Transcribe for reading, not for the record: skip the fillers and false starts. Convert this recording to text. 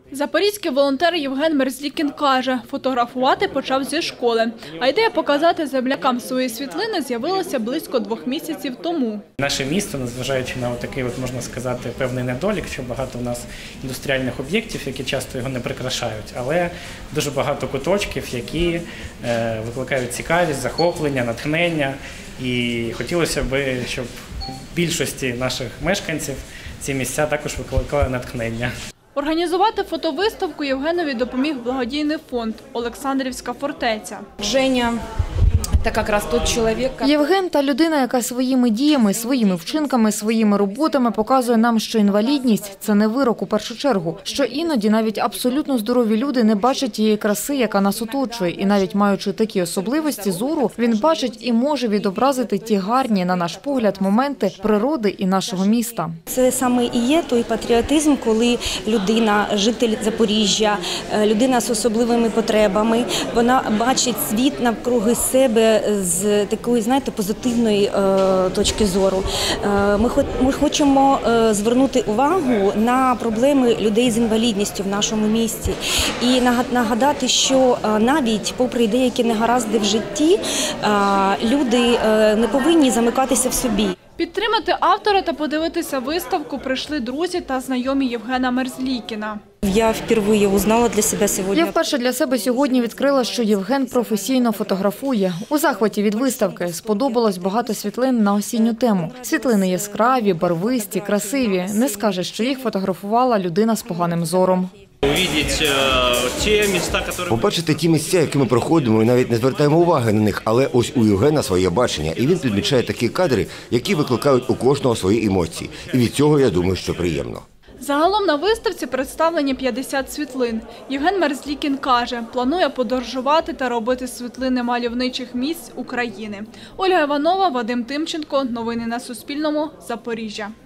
Запорізький волонтер Євген Мерзлікін каже, фотографувати почав зі школи. А ідея показати землякам свої світлини з'явилася близько 2 місяців тому. Наше місто, незважаючи на такий, можна сказати, певний недолік, що багато у нас індустріальних об'єктів, які часто його не прикрашають, але дуже багато куточків, які викликають цікавість, захоплення, натхнення. І хотілося б, щоб більшості наших мешканців ці місця також викликали натхнення. Організувати фотовиставку Євгенові допоміг благодійний фонд «Олександрівська фортеця». Женя – це якраз той чоловік. Євген – та людина, яка своїми діями, своїми вчинками, своїми роботами показує нам, що інвалідність – це не вирок у першу чергу, що іноді навіть абсолютно здорові люди не бачать тієї краси, яка нас оточує. І навіть маючи такі особливості зору, він бачить і може відобразити ті гарні, на наш погляд, моменти природи і нашого міста. Це саме і є той патріотизм, коли людина, житель Запоріжжя, людина з особливими потребами, вона бачить світ навкруги себе з такої, знаєте, позитивної точки зору. Ми хочемо звернути увагу на проблеми людей з інвалідністю в нашому місті і нагадати, що навіть попри деякі негаразди в житті, люди не повинні замикатися в собі. Підтримати автора та подивитися виставку прийшли друзі та знайомі Євгена Мерзлікіна. Я вперше узнала для себе сьогодні. Я вперше для себе сьогодні відкрила, що Євген професійно фотографує. У захваті від виставки. Сподобалось багато світлин на осінню тему. Світлини яскраві, барвисті, красиві. Не скажеш, що їх фотографувала людина з поганим зором. Побачити ті місця, які ми проходимо, і навіть не звертаємо уваги на них, але ось у Євгена своє бачення, і він підмічає такі кадри, які викликають у кожного свої емоції. І від цього, я думаю, що приємно. Загалом на виставці представлені 50 світлин. Євген Мерзлікін каже, планує подорожувати та робити світлини мальовничих місць України. Ольга Іванова, Вадим Тимченко. Новини на Суспільному. Запоріжжя.